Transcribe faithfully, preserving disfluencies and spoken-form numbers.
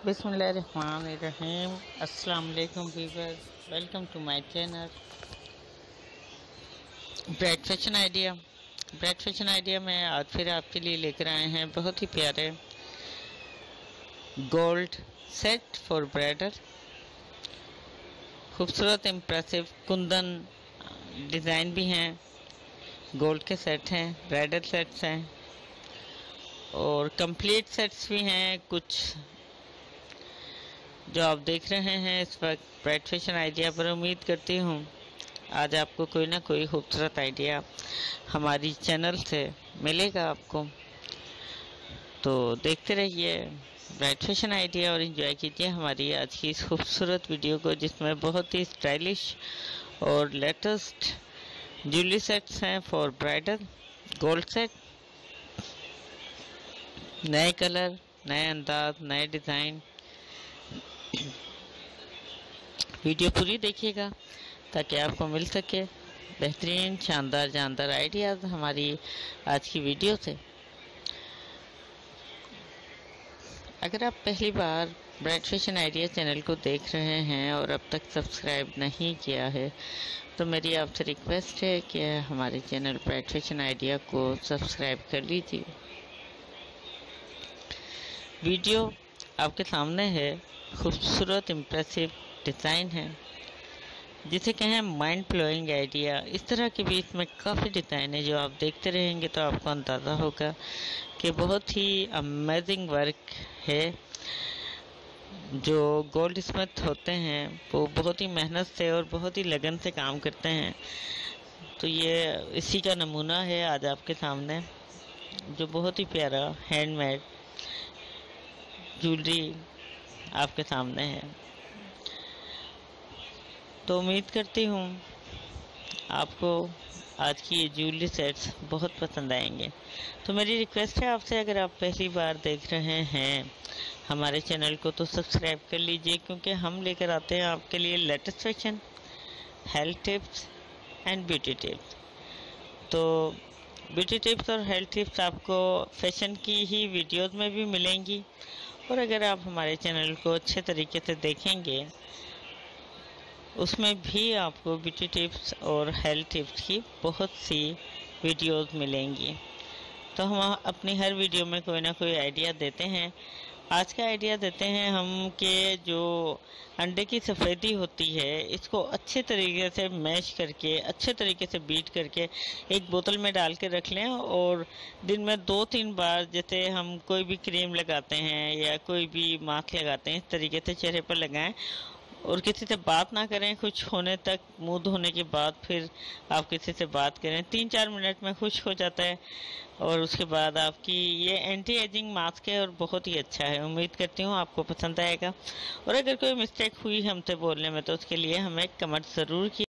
बिस्मिल्लाहिर्रहमानिर्रहीम। अस्सलाम वालेकुम viewers, welcome to my channel Bright Fashion Idea. Bright Fashion Idea में आज फिर आपके लिए लेकर आए हैं बहुत ही प्यारे गोल्ड सेट फॉर ब्राइडल। खूबसूरत इम्प्रेसिव कुंदन डिज़ाइन भी हैं, गोल्ड के सेट हैं, ब्राइडल सेट्स हैं और कंप्लीट सेट्स भी हैं। कुछ जो आप देख रहे हैं इस वक्त ब्राइट फैशन आइडिया पर, उम्मीद करती हूँ आज आपको कोई ना कोई खूबसूरत आइडिया हमारी चैनल से मिलेगा आपको। तो देखते रहिए ब्राइट फैशन आइडिया और एंजॉय कीजिए हमारी आज की इस खूबसूरत वीडियो को, जिसमें बहुत ही स्टाइलिश और लेटेस्ट ज्वेलरी सेट्स हैं फॉर ब्राइडल। गोल्ड सेट, नए कलर, नए अंदाज, नए डिज़ाइन। वीडियो पूरी देखिएगा ताकि आपको मिल सके बेहतरीन शानदार जानदार आइडियाज़ हमारी आज की वीडियो से। अगर आप पहली बार ब्राइट फैशन आइडिया चैनल को देख रहे हैं और अब तक सब्सक्राइब नहीं किया है तो मेरी आपसे रिक्वेस्ट है कि हमारे चैनल ब्राइट फैशन आइडिया को सब्सक्राइब कर लीजिए। वीडियो आपके सामने है, खूबसूरत इम्प्रेसिव डिज़ाइन है जिसे कहें माइंड ब्लोइंग आइडिया। इस तरह के भी इसमें काफ़ी डिज़ाइन है जो आप देखते रहेंगे तो आपको अंदाज़ा होगा कि बहुत ही अमेजिंग वर्क है। जो गोल्ड स्मिथ होते हैं वो बहुत ही मेहनत से और बहुत ही लगन से काम करते हैं। तो ये इसी का नमूना है आज आपके सामने, जो बहुत ही प्यारा हैंडमेड ज्वेलरी आपके सामने है। तो उम्मीद करती हूँ आपको आज की ये ज्वेलरी सेट्स बहुत पसंद आएंगे। तो मेरी रिक्वेस्ट है आपसे, अगर आप पहली बार देख रहे हैं हमारे चैनल को तो सब्सक्राइब कर लीजिए, क्योंकि हम लेकर आते हैं आपके लिए latest fashion, health tips and beauty tips. तो ब्यूटी टिप्स और हेल्थ टिप्स आपको फैशन की ही वीडियोस में भी मिलेंगी, और अगर आप हमारे चैनल को अच्छे तरीके से देखेंगे उसमें भी आपको ब्यूटी टिप्स और हेल्थ टिप्स की बहुत सी वीडियोस मिलेंगी। तो हम अपनी हर वीडियो में कोई ना कोई आइडिया देते हैं। आज का आइडिया देते हैं हम कि जो अंडे की सफ़ेदी होती है इसको अच्छे तरीके से मैश करके, अच्छे तरीके से बीट करके एक बोतल में डाल के रख लें, और दिन में दो तीन बार, जैसे हम कोई भी क्रीम लगाते हैं या कोई भी मास्क लगाते हैं, इस तरीके से चेहरे पर लगाएं और किसी से बात ना करें खुश होने तक। मुंह धोने के बाद फिर आप किसी से बात करें, तीन चार मिनट में खुश हो जाता है और उसके बाद आपकी ये एंटी एजिंग मास्क है और बहुत ही अच्छा है। उम्मीद करती हूँ आपको पसंद आएगा, और अगर कोई मिस्टेक हुई हमसे बोलने में तो उसके लिए हमें कमेंट ज़रूर किया।